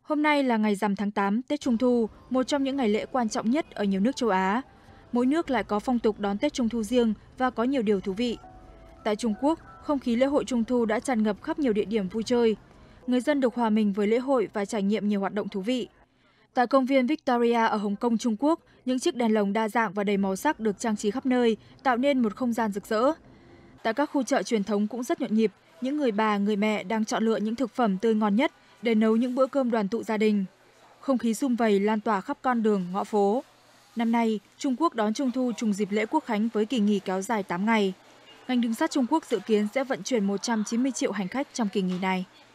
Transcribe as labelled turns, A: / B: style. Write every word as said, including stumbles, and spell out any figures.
A: Hôm nay là ngày rằm tháng tám, Tết Trung thu, một trong những ngày lễ quan trọng nhất ở nhiều nước châu Á. Mỗi nước lại có phong tục đón Tết Trung thu riêng và có nhiều điều thú vị. Tại Trung Quốc, không khí lễ hội Trung thu đã tràn ngập khắp nhiều địa điểm vui chơi. Người dân được hòa mình với lễ hội và trải nghiệm nhiều hoạt động thú vị. Tại công viên Victoria ở Hồng Kông, Trung Quốc, những chiếc đèn lồng đa dạng và đầy màu sắc được trang trí khắp nơi, tạo nên một không gian rực rỡ. Tại các khu chợ truyền thống cũng rất nhộn nhịp, những người bà, người mẹ đang chọn lựa những thực phẩm tươi ngon nhất để nấu những bữa cơm đoàn tụ gia đình. Không khí sum vầy lan tỏa khắp con đường, ngõ phố. Năm nay, Trung Quốc đón Trung thu trùng dịp lễ Quốc khánh với kỳ nghỉ kéo dài tám ngày. Ngành đường sắt Trung Quốc dự kiến sẽ vận chuyển một trăm chín mươi triệu hành khách trong kỳ nghỉ này.